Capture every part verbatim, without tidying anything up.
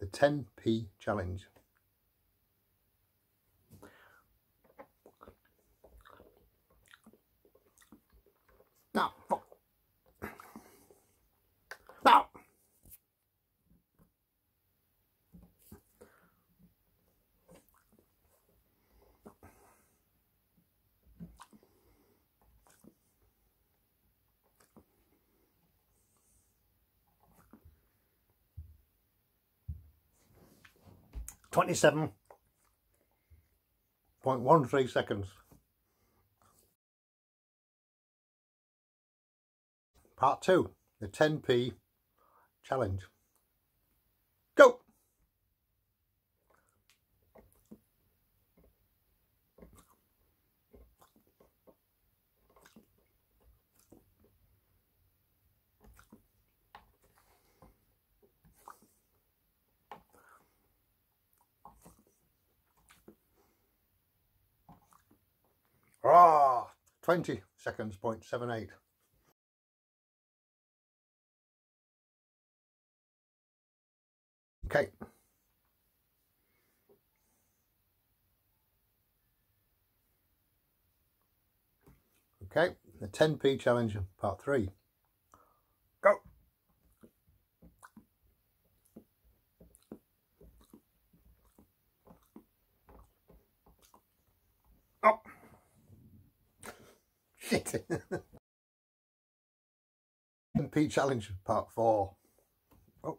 the ten p challenge. No, fuck. No. twenty-seven point one three seconds. Part two, the ten p challenge. Go! Ah, twenty seconds, point seven eight. Okay. Okay, the ten p challenge, part three. Go! Oh! Shit! ten p challenge, part four. Oh!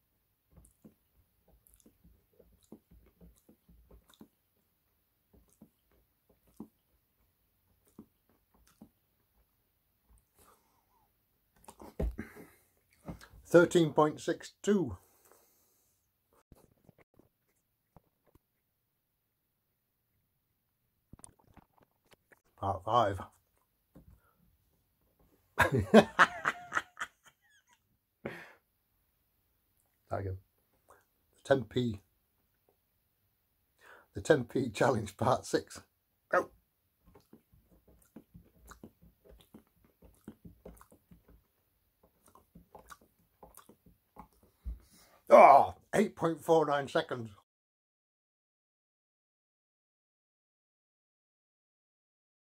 thirteen point six two. Part five. Again. The ten p. The ten p challenge, part six. Go! Oh, eight point four nine seconds.